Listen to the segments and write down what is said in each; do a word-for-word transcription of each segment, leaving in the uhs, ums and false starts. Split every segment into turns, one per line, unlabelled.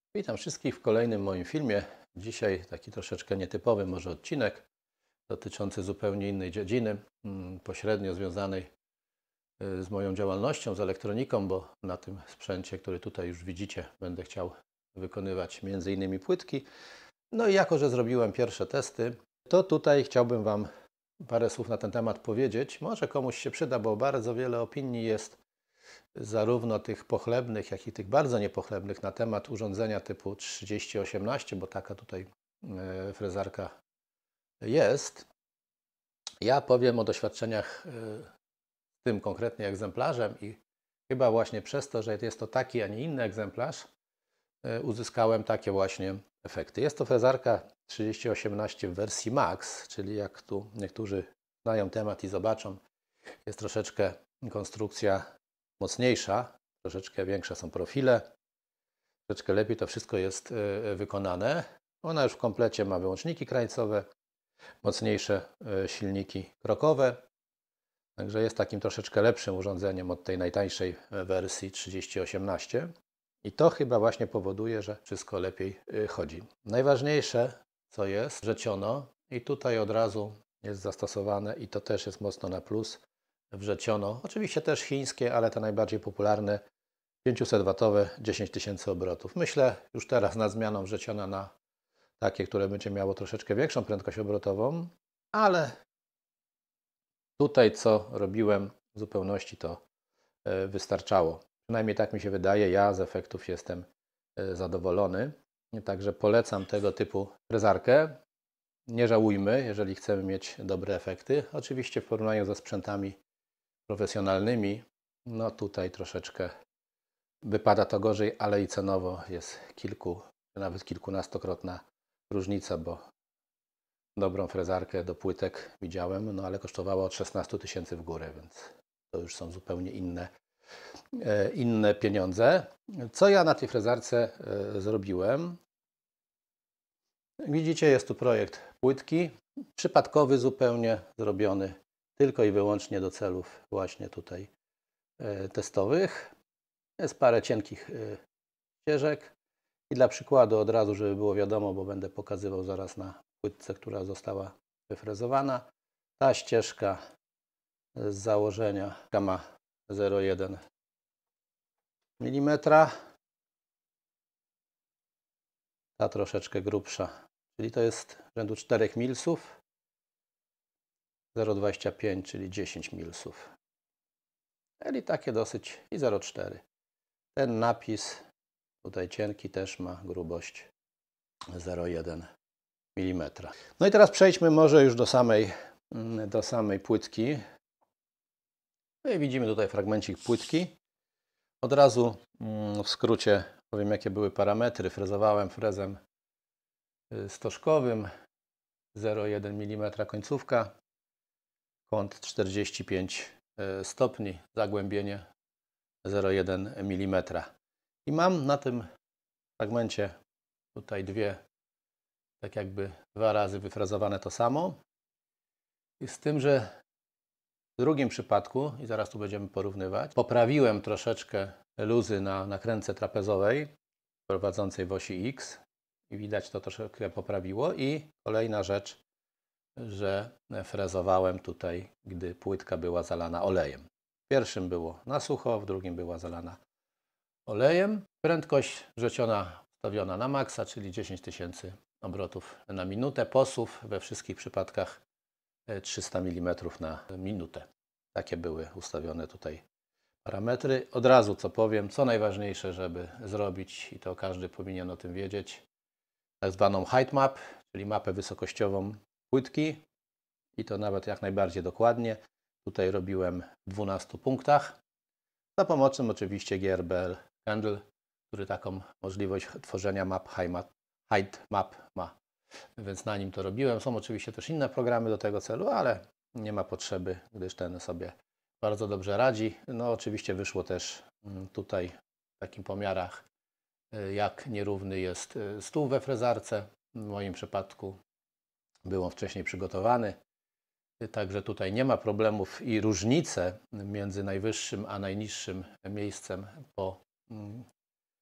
Witam wszystkich w kolejnym moim filmie. Dzisiaj taki troszeczkę nietypowy może odcinek dotyczący zupełnie innej dziedziny, mm, pośrednio związanej y, z moją działalnością, z elektroniką, bo na tym sprzęcie, który tutaj już widzicie, będę chciał wykonywać między innymi płytki. No i jako, że zrobiłem pierwsze testy, to tutaj chciałbym Wam parę słów na ten temat powiedzieć. Może komuś się przyda, bo bardzo wiele opinii jest zarówno tych pochlebnych, jak i tych bardzo niepochlebnych na temat urządzenia typu trzydzieści osiemnaście, bo taka tutaj e, frezarka jest. Ja powiem o doświadczeniach e, z tym konkretnie egzemplarzem i chyba właśnie przez to, że jest to taki, a nie inny egzemplarz, e, uzyskałem takie właśnie efekty. Jest to frezarka trzydzieści osiemnaście w wersji Max, czyli jak tu niektórzy znają temat i zobaczą, jest troszeczkę konstrukcja mocniejsza, troszeczkę większe są profile, troszeczkę lepiej to wszystko jest wykonane. Ona już w komplecie ma wyłączniki krańcowe, mocniejsze silniki krokowe, także jest takim troszeczkę lepszym urządzeniem od tej najtańszej wersji trzydzieści osiemnaście i to chyba właśnie powoduje, że wszystko lepiej chodzi. Najważniejsze co jest wrzeciono i tutaj od razu jest zastosowane i to też jest mocno na plus. Wrzeciono, oczywiście też chińskie, ale te najbardziej popularne pięćset watowe, dziesięć tysięcy obrotów. Myślę już teraz nad zmianą wrzeciona na takie, które będzie miało troszeczkę większą prędkość obrotową, ale tutaj co robiłem w zupełności to wystarczało. Przynajmniej tak mi się wydaje, ja z efektów jestem zadowolony. Także polecam tego typu frezarkę. Nie żałujmy, jeżeli chcemy mieć dobre efekty. Oczywiście w porównaniu ze sprzętami profesjonalnymi, no tutaj troszeczkę wypada to gorzej, ale i cenowo jest kilku, nawet kilkunastokrotna różnica, bo dobrą frezarkę do płytek widziałem, no ale kosztowała od szesnastu tysięcy w górę, więc to już są zupełnie inne, inne pieniądze. Co ja na tej frezarce zrobiłem? Widzicie, jest tu projekt płytki, przypadkowy zupełnie zrobiony tylko i wyłącznie do celów właśnie tutaj testowych. Jest parę cienkich ścieżek i dla przykładu od razu, żeby było wiadomo, bo będę pokazywał zaraz na płytce, która została wyfrezowana. Ta ścieżka z założenia ma zero przecinek jeden milimetra. Ta troszeczkę grubsza, czyli to jest rzędu czterech milsów. zero przecinek dwadzieścia pięć, czyli dziesięć milsów. Czyli takie dosyć i zero przecinek cztery. Ten napis tutaj cienki też ma grubość zero przecinek jeden milimetra. No i teraz przejdźmy może już do samej, do samej płytki. No i widzimy tutaj fragmencik płytki. Od razu w skrócie powiem, jakie były parametry. Frezowałem frezem stożkowym, zero przecinek jeden milimetra końcówka, kąt czterdzieści pięć stopni, zagłębienie zero przecinek jeden milimetra. I mam na tym fragmencie tutaj dwie, tak jakby dwa razy wyfrezowane to samo. I z tym, że w drugim przypadku, i zaraz tu będziemy porównywać, poprawiłem troszeczkę luzy na nakrętce trapezowej prowadzącej w osi X i widać to troszeczkę poprawiło. I kolejna rzecz, że frezowałem tutaj, gdy płytka była zalana olejem. W pierwszym było na sucho, w drugim była zalana olejem. Prędkość wrzeciona ustawiona na maksa, czyli dziesięć tysięcy obrotów na minutę. Posuw we wszystkich przypadkach trzysta milimetrów na minutę. Takie były ustawione tutaj parametry. Od razu co powiem, co najważniejsze, żeby zrobić, i to każdy powinien o tym wiedzieć, tak zwaną height map, czyli mapę wysokościową płytki, i to nawet jak najbardziej dokładnie. Tutaj robiłem w dwunastu punktach, za pomocą oczywiście G R B L Handle, który taką możliwość tworzenia map height map ma, więc na nim to robiłem. Są oczywiście też inne programy do tego celu, ale nie ma potrzeby, gdyż ten sobie bardzo dobrze radzi. No oczywiście wyszło też tutaj w takich pomiarach, jak nierówny jest stół we frezarce. W moim przypadku był on wcześniej przygotowany, także tutaj nie ma problemów i różnice między najwyższym a najniższym miejscem po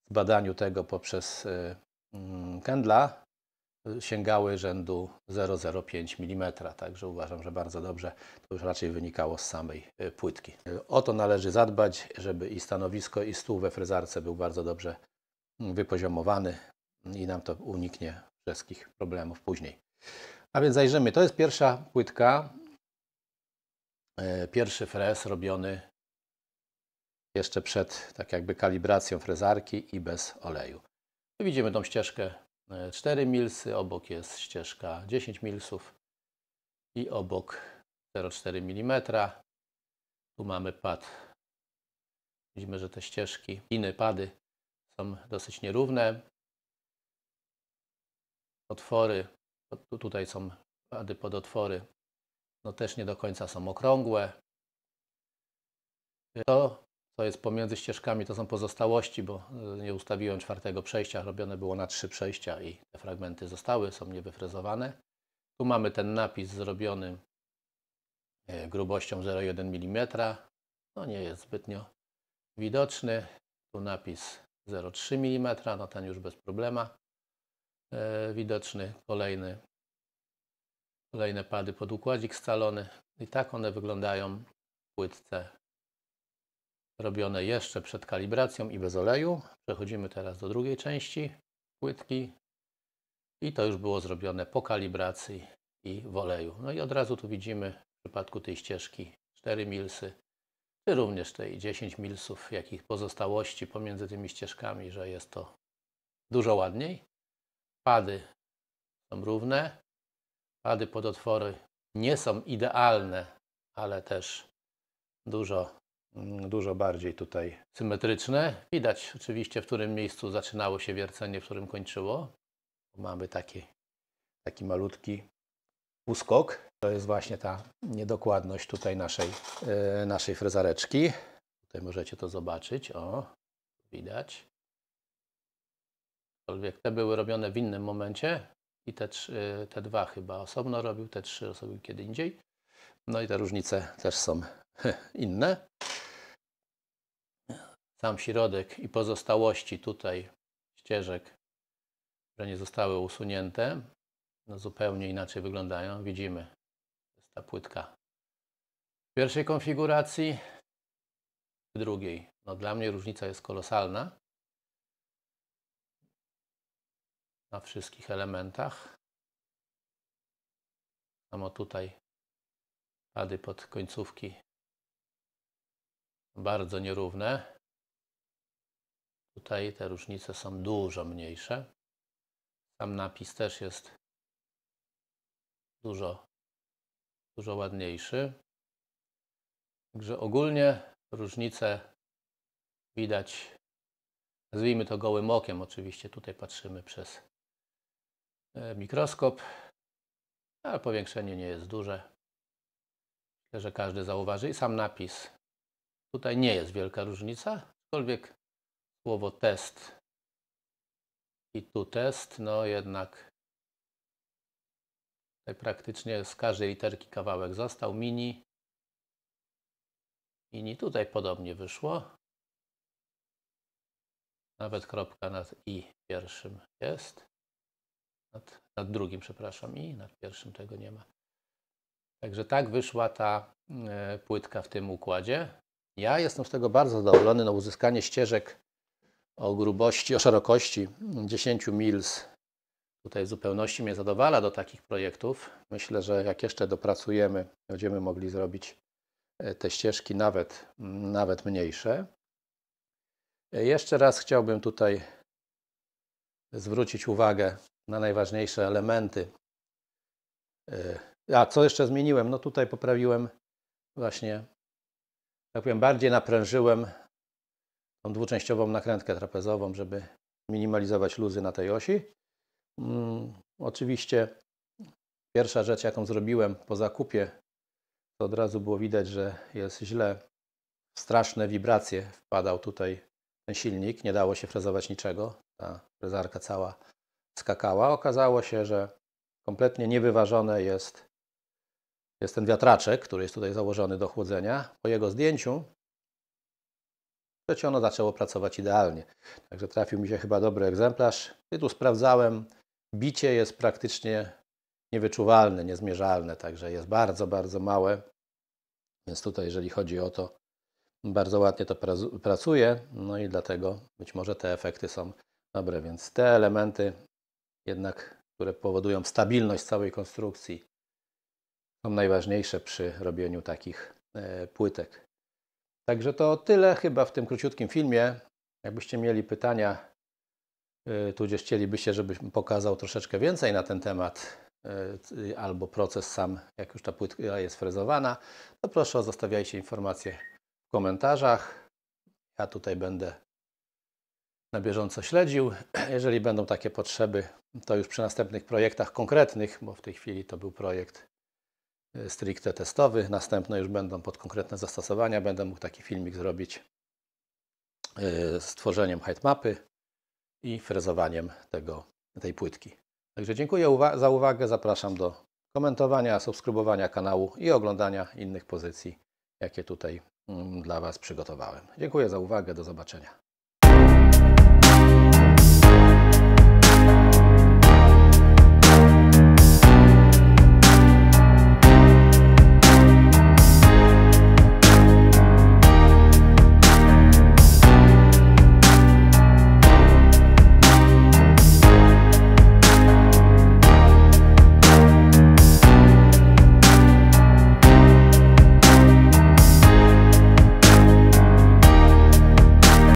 badaniu tego poprzez Kendla sięgały rzędu zero przecinek zero pięć milimetra, także uważam, że bardzo dobrze. To już raczej wynikało z samej płytki. O to należy zadbać, żeby i stanowisko, i stół we frezarce był bardzo dobrze wypoziomowany i nam to uniknie wszystkich problemów później. A więc zajrzymy. To jest pierwsza płytka, pierwszy frez robiony jeszcze przed tak jakby kalibracją frezarki i bez oleju. Widzimy tą ścieżkę cztery milsy, obok jest ścieżka dziesięć milsów i obok zero przecinek cztery milimetra. Tu mamy pad. Widzimy, że te ścieżki, liny, pady są dosyć nierówne. Otwory, tutaj są pady pod otwory, no też nie do końca są okrągłe. To, co jest pomiędzy ścieżkami, to są pozostałości, bo nie ustawiłem czwartego przejścia, robione było na trzy przejścia i te fragmenty zostały, są niewyfrezowane. Tu mamy ten napis zrobiony grubością zero przecinek jeden milimetra, no nie jest zbytnio widoczny. Tu napis zero przecinek trzy milimetra, no ten już bez problemu e, widoczny. Kolejny, kolejne pady pod układzik scalony i tak one wyglądają w płytce robione jeszcze przed kalibracją i bez oleju. Przechodzimy teraz do drugiej części płytki i to już było zrobione po kalibracji i w oleju. No i od razu tu widzimy w przypadku tej ścieżki cztery milsy, czy również tej dziesięć milsów, jakich pozostałości pomiędzy tymi ścieżkami, że jest to dużo ładniej. Pady są równe, pady pod otwory nie są idealne, ale też dużo dużo bardziej tutaj symetryczne. Widać oczywiście, w którym miejscu zaczynało się wiercenie, w którym kończyło. Mamy taki, taki malutki uskok. To jest właśnie ta niedokładność tutaj naszej, e, naszej frezareczki. Tutaj możecie to zobaczyć. O, widać. Aczkolwiek te były robione w innym momencie i te, trzy, te dwa chyba osobno robił, te trzy osoby kiedy indziej. No i te różnice też są inne. Sam środek i pozostałości tutaj ścieżek, które nie zostały usunięte, no zupełnie inaczej wyglądają. Widzimy, to jest ta płytka w pierwszej konfiguracji, w drugiej. No dla mnie różnica jest kolosalna na wszystkich elementach. Samo tutaj pady pod końcówki bardzo nierówne. Tutaj te różnice są dużo mniejsze. Sam napis też jest dużo, dużo ładniejszy. Także ogólnie różnice widać, nazwijmy to gołym okiem. Oczywiście tutaj patrzymy przez mikroskop, ale powiększenie nie jest duże. Myślę, że każdy zauważy. I sam napis. Tutaj nie jest wielka różnica, aczkolwiek słowo test i tu test, no jednak tutaj praktycznie z każdej literki kawałek został. Mini. Mini tutaj podobnie wyszło. Nawet kropka nad i pierwszym jest. Nad, nad drugim, przepraszam, i nad pierwszym tego nie ma. Także tak wyszła ta y, płytka w tym układzie. Ja jestem z tego bardzo zadowolony. No, uzyskanie ścieżek o grubości, o szerokości dziesięć mils tutaj w zupełności mnie zadowala do takich projektów. Myślę, że jak jeszcze dopracujemy, będziemy mogli zrobić te ścieżki nawet, nawet mniejsze. Jeszcze raz chciałbym tutaj zwrócić uwagę na najważniejsze elementy. A co jeszcze zmieniłem? No tutaj poprawiłem właśnie, tak powiem, bardziej naprężyłem tą dwuczęściową nakrętkę trapezową, żeby minimalizować luzy na tej osi. Hmm, oczywiście pierwsza rzecz, jaką zrobiłem po zakupie, to od razu było widać, że jest źle. Straszne wibracje wpadał tutaj ten silnik, nie dało się frezować niczego. Ta frezarka cała skakała. Okazało się, że kompletnie niewyważone jest, jest ten wiatraczek, który jest tutaj założony do chłodzenia. Po jego zdjęciu przecie ono zaczęło pracować idealnie. Także trafił mi się chyba dobry egzemplarz. Tytuł sprawdzałem. Bicie jest praktycznie niewyczuwalne, niezmierzalne, także jest bardzo, bardzo małe. Więc tutaj, jeżeli chodzi o to, bardzo ładnie to pracuje, no i dlatego być może te efekty są dobre. Więc te elementy jednak, które powodują stabilność całej konstrukcji, są najważniejsze przy robieniu takich e, płytek. Także to tyle chyba w tym króciutkim filmie. Jakbyście mieli pytania, y, tudzież chcielibyście, żebym pokazał troszeczkę więcej na ten temat, y, albo proces sam, jak już ta płytka jest frezowana, to proszę zostawiajcie informacje w komentarzach. Ja tutaj będę na bieżąco śledził. Jeżeli będą takie potrzeby, to już przy następnych projektach konkretnych, bo w tej chwili to był projekt stricte testowy, następne już będą pod konkretne zastosowania, będę mógł taki filmik zrobić z tworzeniem heightmapy i frezowaniem tego, tej płytki. Także dziękuję uwa- za uwagę, zapraszam do komentowania, subskrybowania kanału i oglądania innych pozycji, jakie tutaj mm, dla Was przygotowałem. Dziękuję za uwagę, do zobaczenia.